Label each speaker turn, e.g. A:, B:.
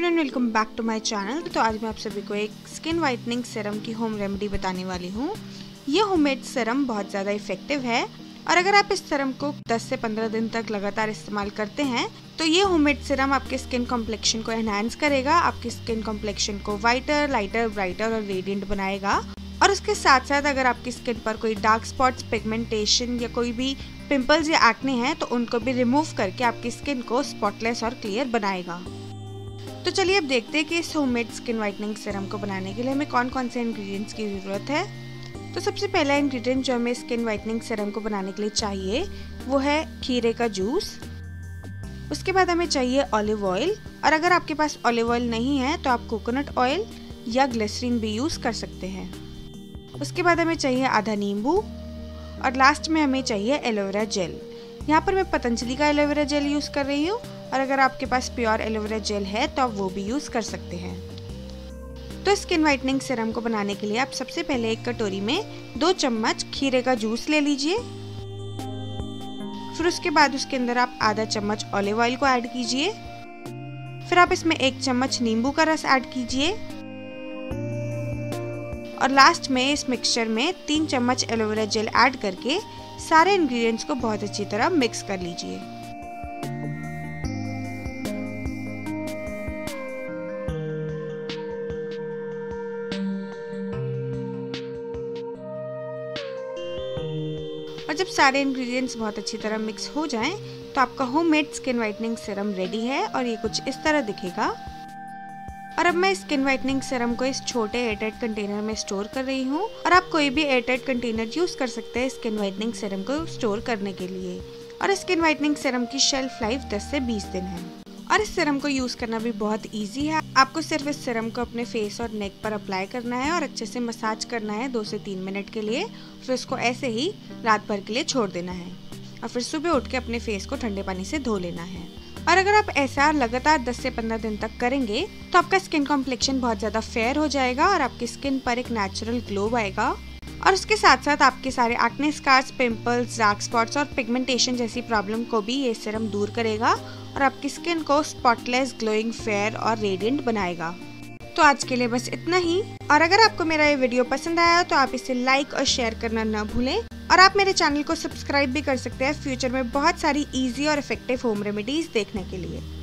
A: Everyone, welcome back to my channel. तो आज मैं आप सभी को एक स्किन वाइटनिंग सीरम की होम रेमेडी बताने वाली हूँ। ये होममेड सीरम बहुत ज़्यादा इफेक्टिव है और अगर आप इस सीरम को 10 से 15 दिन तक लगातार इस्तेमाल करते हैं तो ये होममेड सीरम आपके स्किन कॉम्प्लेक्शन को एनहांस करेगा, आपकी स्किन कॉम्प्लेक्शन को वाइटर, लाइटर, ब्राइटर और रेडिएंट बनाएगा। और उसके साथ साथ अगर आपकी स्किन पर कोई डार्क स्पॉट्स, पिगमेंटेशन या कोई भी पिंपल्स या एक्ने हैं तो उनको भी रिमूव करके आपकी स्किन को स्पॉटलेस और क्लियर बनाएगा। तो चलिए अब देखते हैं कि इस होममेड स्किन वाइटनिंग सीरम को बनाने के लिए हमें कौन कौन से इंग्रेडिएंट्स की ज़रूरत है। तो सबसे पहला इंग्रेडिएंट जो हमें स्किन वाइटनिंग सीरम को बनाने के लिए चाहिए वो है खीरे का जूस। उसके बाद हमें चाहिए ऑलिव ऑयल, और अगर आपके पास ऑलिव ऑयल नहीं है तो आप कोकोनट ऑयल या ग्लिसरीन भी यूज़ कर सकते हैं। उसके बाद हमें चाहिए आधा नींबू और लास्ट में हमें चाहिए एलोवेरा जेल। यहाँ पर मैं पतंजलि का एलोवेरा जेल यूज़ कर रही हूँ और अगर आपके पास प्योर एलोवेरा जेल है तो आप वो भी यूज़ कर सकते हैं। तो स्किन वाइटनिंग सीरम को बनाने के लिए आप सबसे पहले एक कटोरी में 2 चम्मच खीरे का जूस ले लीजिए। फिर उसके बाद उसके अंदर आप आधा चम्मच ऑलिव ऑयल को ऐड कीजिए। फिर आप इसमें 1 चम्मच नींबू का रस ऐड कीजिए और लास्ट में इस मिक्सचर में 3 चम्मच एलोवेरा जेल ऐड करके सारे इंग्रेडिएंट्स को बहुत अच्छी तरह मिक्स कर लीजिए। और जब सारे इंग्रेडिएंट्स बहुत अच्छी तरह मिक्स हो जाएं तो आपका homemade skin whitening serum ready है और ये कुछ इस तरह दिखेगा। और अब मैं स्किन वाइटनिंग सीरम को इस छोटे एयरटाइट कंटेनर में स्टोर कर रही हूँ और आप कोई भी एयरटाइट कंटेनर यूज कर सकते हैं स्किन वाइटनिंग सीरम को स्टोर करने के लिए। और स्किन वाइटनिंग सीरम की शेल्फ लाइफ 10 से 20 दिन है और इस सीरम को यूज करना भी बहुत इजी है। आपको सिर्फ इस सीरम को अपने फेस और नेक पर अप्लाई करना है और अच्छे से मसाज करना है 2 से 3 मिनट के लिए। फिर इसको ऐसे ही रात भर के लिए छोड़ देना है और फिर सुबह उठ के अपने फेस को ठंडे पानी से धो लेना है। और अगर आप ऐसा लगातार 10 से 15 दिन तक करेंगे तो आपका स्किन कॉम्प्लेक्शन बहुत ज़्यादा फेयर हो जाएगा और आपकी स्किन पर एक नेचुरल ग्लो आएगा। और उसके साथ साथ आपके सारे acne scars, pimples, dark spots और पिगमेंटेशन जैसी प्रॉब्लम को भी ये सीरम दूर करेगा और आपकी स्किन को स्पॉटलेस, ग्लोइंग, फेयर और रेडिएंट बनाएगा। तो आज के लिए बस इतना ही। और अगर आपको मेरा ये वीडियो पसंद आया तो आप इसे लाइक और शेयर करना ना भूलें और आप मेरे चैनल को सब्सक्राइब भी कर सकते हैं फ्यूचर में बहुत सारी इजी और इफेक्टिव होम रेमेडीज देखने के लिए।